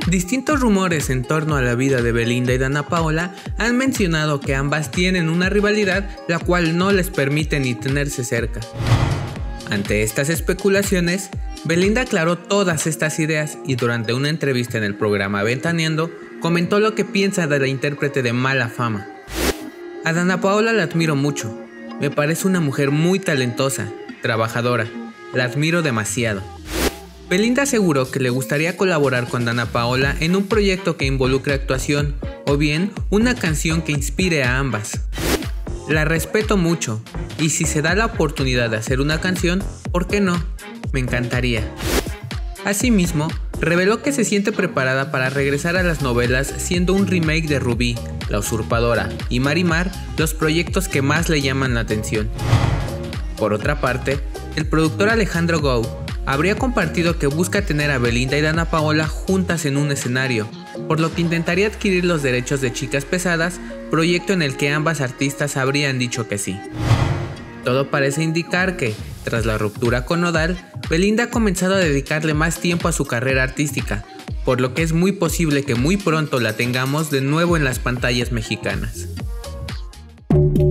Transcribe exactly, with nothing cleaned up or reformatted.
Distintos rumores en torno a la vida de Belinda y Danna Paola han mencionado que ambas tienen una rivalidad la cual no les permite ni tenerse cerca. Ante estas especulaciones, Belinda aclaró todas estas ideas y durante una entrevista en el programa Ventaneando, comentó lo que piensa de la intérprete de Mala Fama. A Danna Paola la admiro mucho, me parece una mujer muy talentosa, trabajadora, la admiro demasiado. Belinda aseguró que le gustaría colaborar con Danna Paola en un proyecto que involucre actuación o bien una canción que inspire a ambas. La respeto mucho y si se da la oportunidad de hacer una canción, ¿por qué no? Me encantaría. Asimismo, reveló que se siente preparada para regresar a las novelas siendo un remake de Rubí, La Usurpadora y Marimar los proyectos que más le llaman la atención. Por otra parte, el productor Alejandro Gou habría compartido que busca tener a Belinda y Danna Paola juntas en un escenario, por lo que intentaría adquirir los derechos de Chicas Pesadas, proyecto en el que ambas artistas habrían dicho que sí. Todo parece indicar que, tras la ruptura con Nodal, Belinda ha comenzado a dedicarle más tiempo a su carrera artística, por lo que es muy posible que muy pronto la tengamos de nuevo en las pantallas mexicanas.